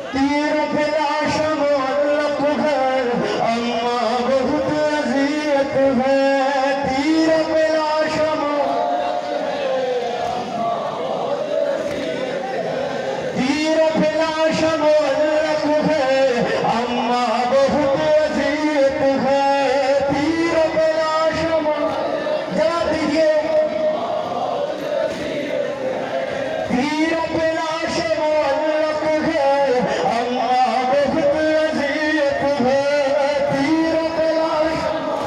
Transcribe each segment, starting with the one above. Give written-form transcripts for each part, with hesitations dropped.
तीर फिलाश मुअल्लक है, अम्मा बहुत अज़ियत है। तीर फिलाश तीर फिलाश मुअल्लक है, अम्मा बहुत अज़ियत है। तीर फिलाश जवाब दीजिए। तीर फिलाश मुअल्लक है, अम्मा बहुत अज़ियत है। तीर फिलाश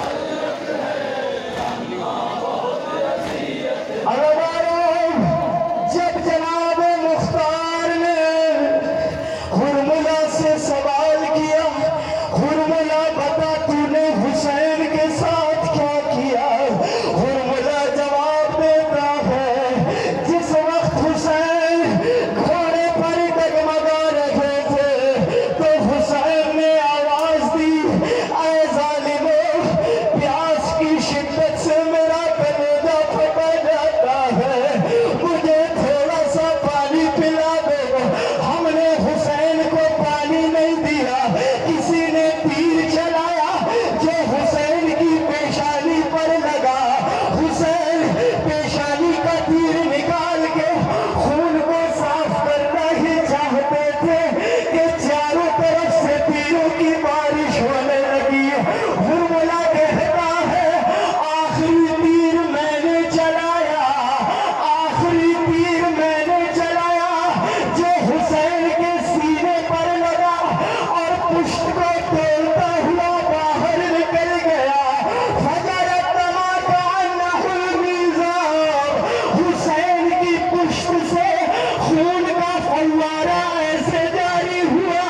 जब जनाब मुख्तार ने हुरमुला से सवाल किया, हुरमुला बता तूने हुसैन के साथ क्या किया। हुरमुला जवाब देता है, जिस वक्त हुसैन घोड़े पर डगमगा रहे थे तो हुसैन ने आवाज दी, ऐ जालिमों, प्यास की शिद्दत से मेरा कलेजा फटा जाता है, मुझे थोड़ा सा पानी पिला दो। हमने हुसैन को पानी नहीं दिया, किसी ने तीर चलाया जो हुसैन की पेशानी पर लगा। हुसैन पेशानी का तीर निकाल के खून को साफ करना ही चाहते थे कि चारों तरफ से तीरों की बारिश होने लगी। हुरमुला कहता है, आखिरी तीर मैंने चलाया, आखिरी तीर मैंने चलाया जो हुसैन के सीने पर लगा और पुष्ट को तोड़ता हुआ बाहर निकल गया। फजर तमाका अन्नहुल मीज़ाब, हुसैन की पुष्ट से खून का फव्वारा ऐसे जारी हुआ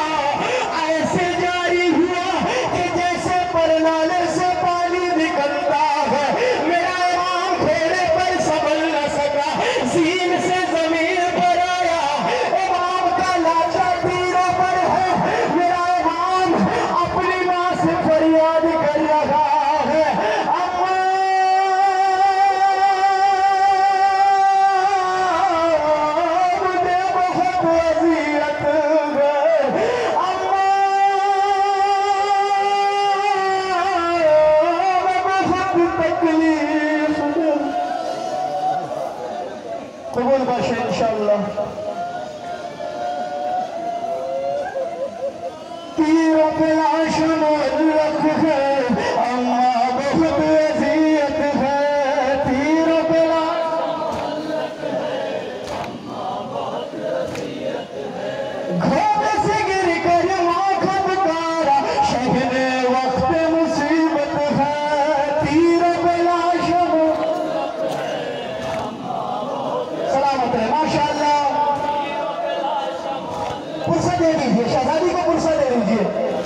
कि जैसे परनाले से पानी निकलता है। मेरा इमाम घोड़े पर संभल न सका, ज़ीन से जमीन पर आया। इमाम का लाचा तीरों पर है, मेरा इमाम अपनी माँ से फरियाद कर रहा है, अम्मा मुझे बहुत अज़ियत है, अम्मा मैं बहुत तकलीफ में। कबूल बाशे इंशाअल्लाह। तीर फिलाश मुअल्लक है, अम्मा बहुत अज़ियत है। तीर फिलाश घोड़े से गिर कर माखन कारा, शहने वक्त मुसीबत है। तीर फिलाश सलामत है, माशाअल्लाह। पुरसा दे दीजिए, शहजादी को पुरसा दे दीजिए।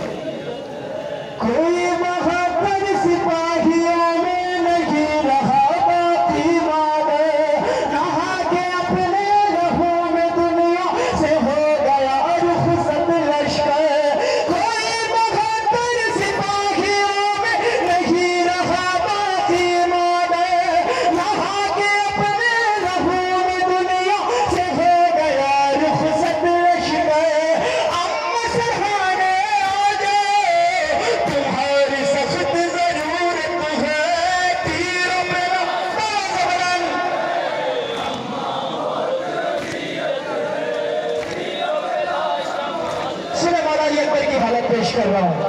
कोई बहादुर सिपाहियों में नहीं रहा बाकी माने, नहा के अपने लहू में दुनिया से हो गया रुखसत लश्कर। कोई बहादुर सिपाहियों में नहीं रहा बाकी माने, नहा के अपने लहू में दुनिया से हो गया रुखसत लश्कर। अम्मा सहारे आ जाओ, तुम्हारी सख्त जरूरत है। तीरों पे सुने मौला अली अकबर की हालत पेश कर रहा हूं।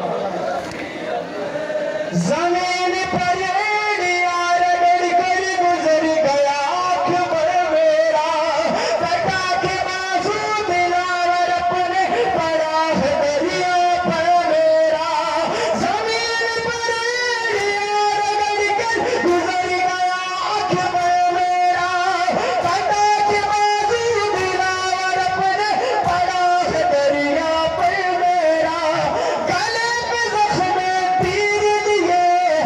जमीन पर एड़ियां रगड़ कर गुजर गया अकबर मेरा, कटा के बाजू दिलावर अपने पड़ा है दरिया पर मेरा। जमीन पर एड़ियां रगड़ कर गुजर गया अकबर मेरा, कटा के बाजू दिलावर अपने पड़ा है दरिया पर मेरा। गले पे जख्म तीर लिए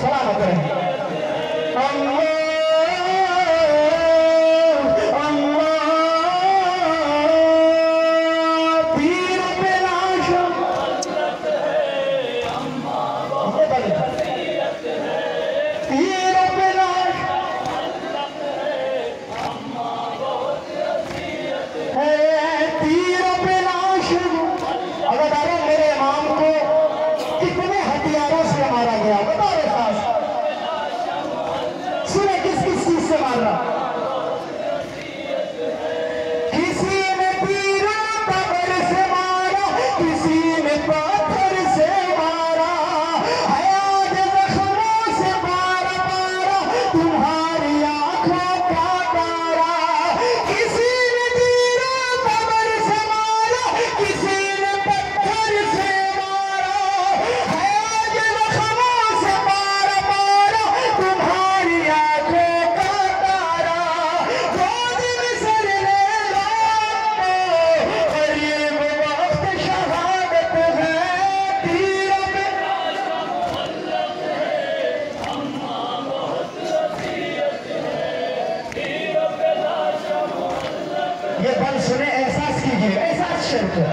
सलामत रहें। अल्लाह ये बल सुने, एहसास कीजिए, एहसास शर्त है।